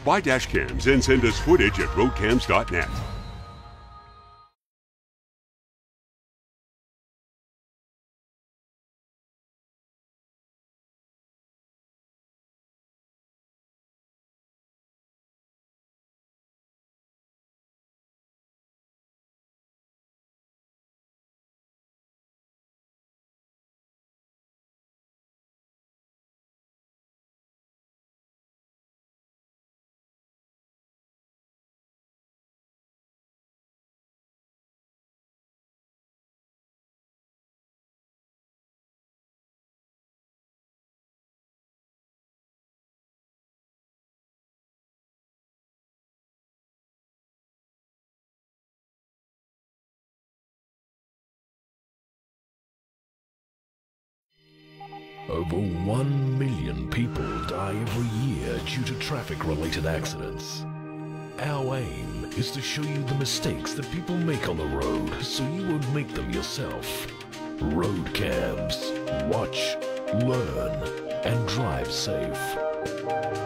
Buy dash cams and send us footage at roadcams.net. Over 1 million people die every year due to traffic-related accidents. Our aim is to show you the mistakes that people make on the road so you won't make them yourself. Road cams. Watch, learn, and drive safe.